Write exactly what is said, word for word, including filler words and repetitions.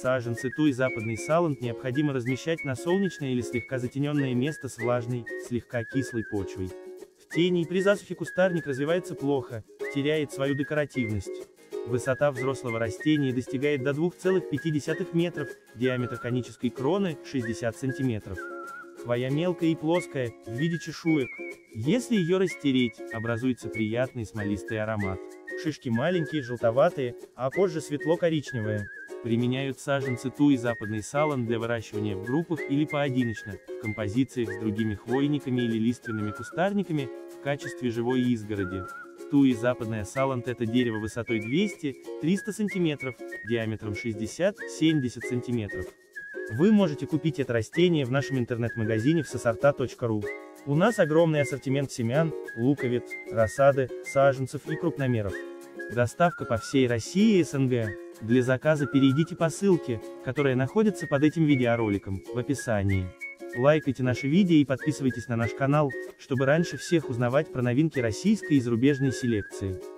Саженцы туи западный саланд необходимо размещать на солнечное или слегка затененное место с влажной, слегка кислой почвой. В тени и при засухе кустарник развивается плохо, теряет свою декоративность. Высота взрослого растения достигает до двух целых пяти десятых метров, диаметр конической кроны – шестьдесят сантиметров. Хвоя мелкая и плоская, в виде чешуек. Если ее растереть, образуется приятный смолистый аромат. Шишки маленькие, желтоватые, а позже светло-коричневые. Применяют саженцы туи западный саланд для выращивания в группах или поодиночно, в композициях с другими хвойниками или лиственными кустарниками, в качестве живой изгороди. Туи западная саланд – это дерево высотой двести — триста сантиметров, диаметром шестьдесят — семьдесят сантиметров. Вы можете купить это растение в нашем интернет-магазине в сосорта точка ру. У нас огромный ассортимент семян, луковиц, рассады, саженцев и крупномеров. Доставка по всей России и СНГ. Для заказа перейдите по ссылке, которая находится под этим видеороликом, в описании. Лайкайте наши видео и подписывайтесь на наш канал, чтобы раньше всех узнавать про новинки российской и зарубежной селекции.